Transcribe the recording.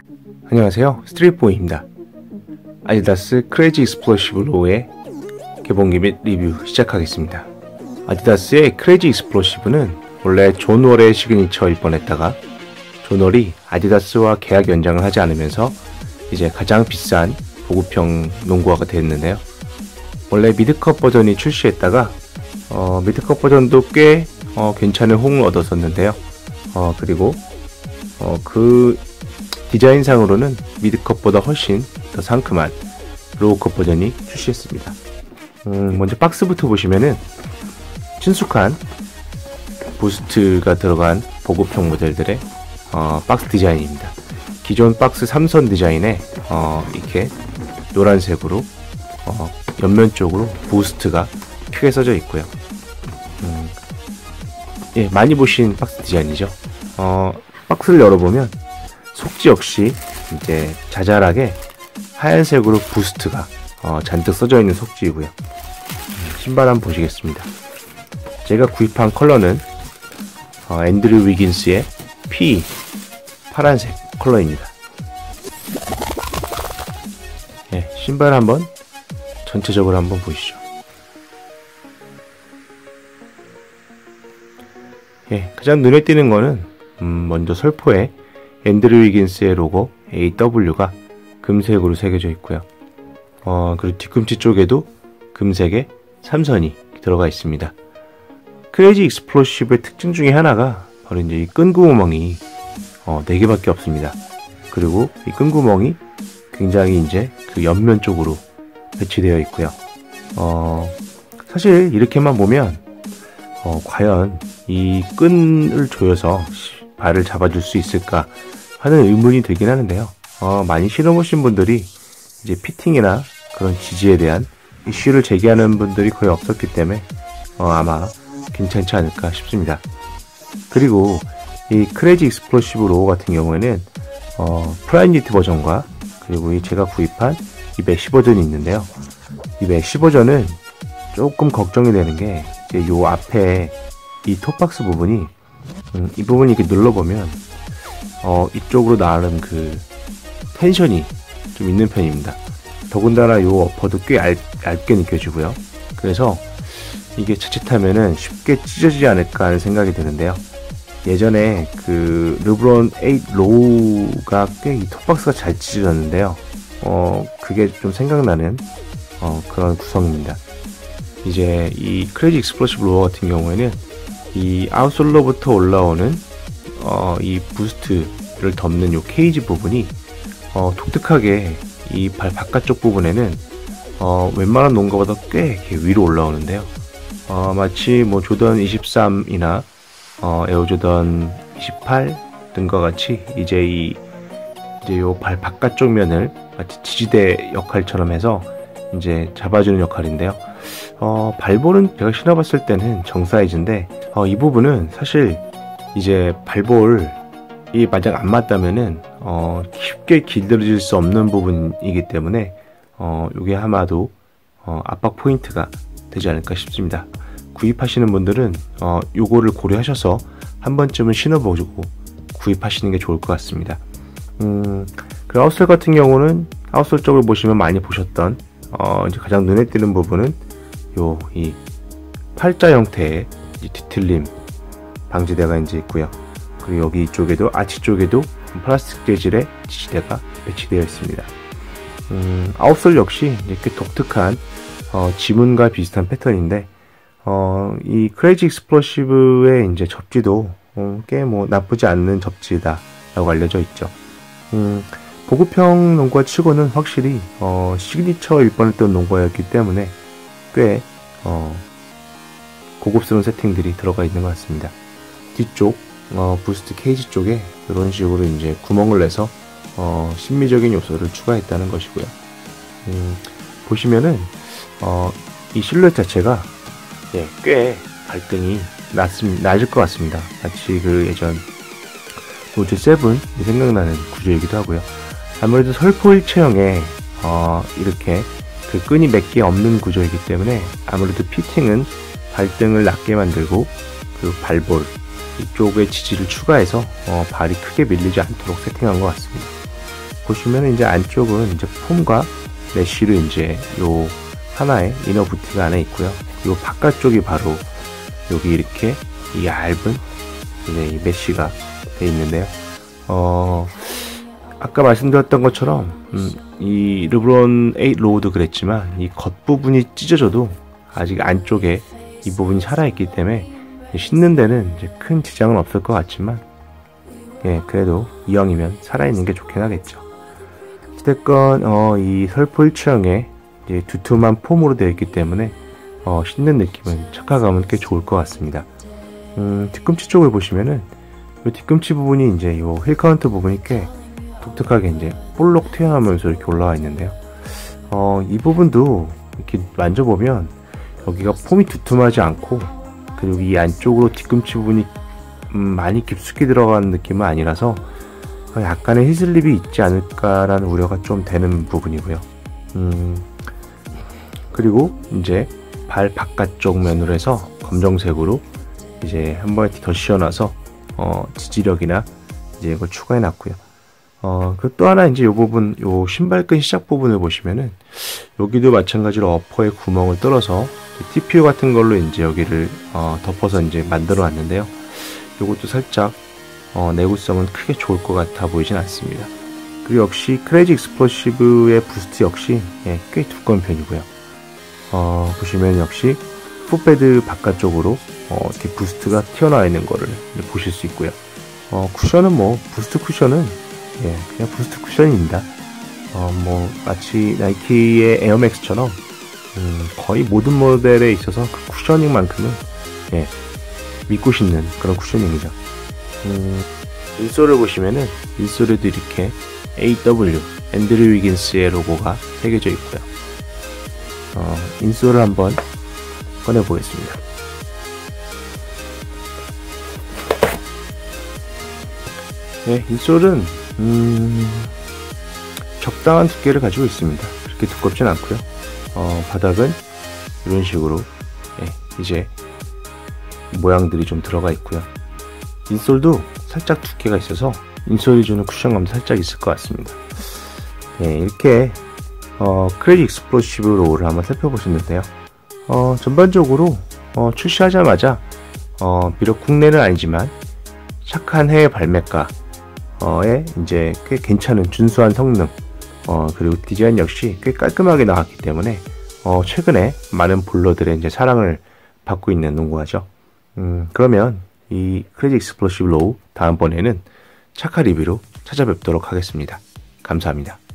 안녕하세요, 스트릿보이입니다. 아디다스 크레이지 익스플로시브 로우의 개봉기 및 리뷰 시작하겠습니다. 아디다스의 크레이지 익스플로시브는 원래 존 월의 시그니처일 뻔했다가 존 월이 아디다스와 계약 연장을 하지 않으면서 이제 가장 비싼 보급형 농구화가 됐는데요. 원래 미드컵 버전이 출시했다가 미드컵 버전도 꽤 괜찮은 호응을 얻었었는데요. 그리고 그 디자인상으로는 미드컵보다 훨씬 더 상큼한 로우컵 버전이 출시했습니다. 먼저 박스부터 보시면은 친숙한 부스트가 들어간 보급형 모델들의 박스 디자인입니다. 기존 박스 3선 디자인에 이렇게 노란색으로 옆면 쪽으로 부스트가 크게 써져 있고요. 예, 많이 보신 박스 디자인이죠. 박스를 열어보면 속지 역시 이제 자잘하게 하얀색으로 부스트가 잔뜩 써져 있는 속지이고요. 신발 한번 보시겠습니다. 제가 구입한 컬러는 앤드류 위긴스의 P 파란색 컬러입니다. 예, 신발 한번 전체적으로 한번 보시죠. 예, 가장 눈에 띄는 거는 먼저 설포에 앤드류 위긴스의 로고 AW가 금색으로 새겨져 있고요. 그리고 뒤꿈치 쪽에도 금색의 삼선이 들어가 있습니다. 크레이지 익스플로시브의 특징 중에 하나가 바로 이제 이 끈구멍이 4개밖에 없습니다. 그리고 이 끈구멍이 굉장히 이제 그 옆면 쪽으로 배치되어 있고요. 사실 이렇게만 보면 과연 이 끈을 조여서 발을 잡아줄 수 있을까 하는 의문이 들긴 하는데요. 많이 신어보신 분들이 이제 피팅이나 그런 지지에 대한 이슈를 제기하는 분들이 거의 없었기 때문에 아마 괜찮지 않을까 싶습니다. 그리고 이 크레이지 익스플로시브 로우 같은 경우에는 프라임 니트 버전과 그리고 이 제가 구입한 이 메쉬 버전이 있는데요. 이 메쉬 버전은 조금 걱정이 되는 게 이제 요 앞에 이 톱박스 부분이 이 부분이 이렇게 눌러보면 이쪽으로 나가는 그 텐션이 좀 있는 편입니다. 더군다나 요 어퍼도 꽤 얇게 느껴지고요. 그래서 이게 자칫하면은 쉽게 찢어지지 않을까 하는 생각이 드는데요. 예전에 그 르브론 8 로우가 꽤 이 톱박스가 잘 찢어졌는데요. 그게 좀 생각나는 그런 구성입니다. 이제 이 크레이지 익스플로시브 로우 같은 경우에는 이 아웃솔로부터 올라오는 이 부스트를 덮는 요 케이지 부분이 독특하게 이 발 바깥쪽 부분에는 웬만한 농구보다 꽤 이렇게 위로 올라오는데요. 마치 뭐 조던 23이나 에어조던 28 등과 같이 이제 요 발 바깥쪽 면을 마치 지지대 역할처럼 해서 이제 잡아주는 역할인데요. 발볼은 제가 신어봤을 때는 정 사이즈인데 이 부분은 사실 이제 발볼이 만약 안 맞다면은 쉽게 길들여질 수 없는 부분이기 때문에 이게 아마도 압박 포인트가 되지 않을까 싶습니다. 구입하시는 분들은 요거를 고려하셔서 한 번쯤은 신어보고 구입하시는 게 좋을 것 같습니다. 그 아웃솔 같은 경우는 아웃솔 쪽을 보시면 많이 보셨던 이제 가장 눈에 띄는 부분은 이 팔자 형태의 뒤틀림 방지대가 이제 있고요. 그리고 여기 쪽에도 아치 쪽에도 플라스틱 재질의 지지대가 배치되어 있습니다. 아웃솔 역시 이렇게 독특한 지문과 비슷한 패턴인데 이 크레이지 익스플로시브의 이제 접지도 꽤 뭐 나쁘지 않는 접지다 라고 알려져 있죠. 보급형 농구화 치고는 확실히 시그니처일 뻔했던 농구화였기 때문에 꽤 고급스러운 세팅들이 들어가 있는 것 같습니다. 뒤쪽 부스트 케이지 쪽에 이런 식으로 이제 구멍을 내서 심미적인 요소를 추가했다는 것이고요. 보시면은 이 실루엣 자체가 꽤 발등이 낮을 것 같습니다. 마치 그 예전 노즈 7이 생각나는 구조이기도 하고요. 아무래도 설포 일체형에 이렇게 그 끈이 몇 개 없는 구조이기 때문에 아무래도 피팅은 발등을 낮게 만들고 그 발볼 이쪽에 지지를 추가해서 발이 크게 밀리지 않도록 세팅한 것 같습니다. 보시면 이제 안쪽은 이제 폼과 메쉬로 이제 요 하나의 이너 부티가 안에 있고요. 요 바깥쪽이 바로 여기 이렇게 이 얇은 이제 이 메쉬가 돼 있는데요. 아까 말씀드렸던 것처럼 이 르브론 8 로우도 그랬지만 이 겉부분이 찢어져도 아직 안쪽에 이 부분이 살아있기 때문에 신는 데는 이제 큰 지장은 없을 것 같지만, 예, 그래도 이왕이면 살아있는 게 좋긴 하겠죠. 어쨌건 이 설포 일체형의 이제 두툼한 폼으로 되어 있기 때문에 신는 느낌은 착화감은 꽤 좋을 것 같습니다. 뒤꿈치 쪽을 보시면은 이 뒤꿈치 부분이 이제 요 힐 카운트 부분이 꽤 독특하게 이제 볼록 튀어나오면서 이렇게 올라와 있는데요. 이 부분도 이렇게 만져보면 여기가 폼이 두툼하지 않고, 그리고 이 안쪽으로 뒤꿈치 부분이 많이 깊숙이 들어가는 느낌은 아니라서 약간의 히슬립이 있지 않을까라는 우려가 좀 되는 부분이고요. 그리고 이제 발 바깥쪽 면으로 해서 검정색으로 이제 한 번에 더 씌워놔서 지지력이나 이제 이걸 추가해 놨고요. 그 또 하나 이제 요 부분, 요 신발끈 시작 부분을 보시면은 여기도 마찬가지로 어퍼에 구멍을 뚫어서 TPU 같은 걸로 이제 여기를 덮어서 이제 만들어 놨는데요. 요것도 살짝 내구성은 크게 좋을 것 같아 보이진 않습니다. 그리고 역시 크레이지 익스플로시브의 부스트 역시 꽤 두꺼운 편이고요. 보시면 역시 풋패드 바깥쪽으로 이렇게 부스트가 튀어나와 있는 거를 보실 수 있고요. 쿠션은 뭐 부스트 쿠션은 그냥 부스트 쿠션입니다. 뭐 마치 나이키의 에어맥스처럼 거의 모든 모델에 있어서 그 쿠셔닝만큼은 믿고 신는 그런 쿠셔닝이죠. 인솔을 보시면은 인솔에도 이렇게 AW 앤드류 위긴스의 로고가 새겨져 있고요. 인솔을 한번 꺼내 보겠습니다. 인솔은 적당한 두께를 가지고 있습니다. 그렇게 두껍진 않고요. 바닥은 이런 식으로 이제 모양들이 좀 들어가 있고요. 인솔도 살짝 두께가 있어서 인솔이 주는 쿠션감도 살짝 있을 것 같습니다. 이렇게 크레이지 익스플로시브 로우를 한번 살펴보셨는데요. 전반적으로 출시하자마자 비록 국내는 아니지만 착한 해외 발매가에 이제 꽤 괜찮은 준수한 성능, 그리고 디자인 역시 꽤 깔끔하게 나왔기 때문에 최근에 많은 볼러들의 이제 사랑을 받고 있는 농구화죠. 그러면 이 크레이지 익스플로시브 로우 다음번에는 착화 리뷰로 찾아뵙도록 하겠습니다. 감사합니다.